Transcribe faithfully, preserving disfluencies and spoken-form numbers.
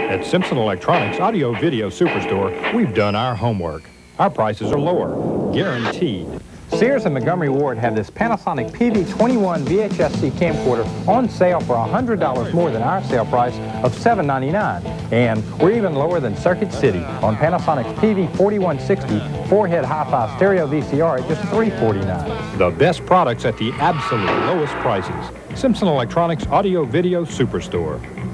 At Simpson Electronics Audio Video Superstore, we've done our homework. Our prices are lower, guaranteed. Sears and Montgomery Ward have this Panasonic P V twenty-one V H S C camcorder on sale for one hundred dollars more than our sale price of seven ninety-nine. And we're even lower than Circuit City on Panasonic's P V forty-one sixty four-head hi-fi stereo V C R at just three forty-nine. The best products at the absolute lowest prices. Simpson Electronics Audio Video Superstore.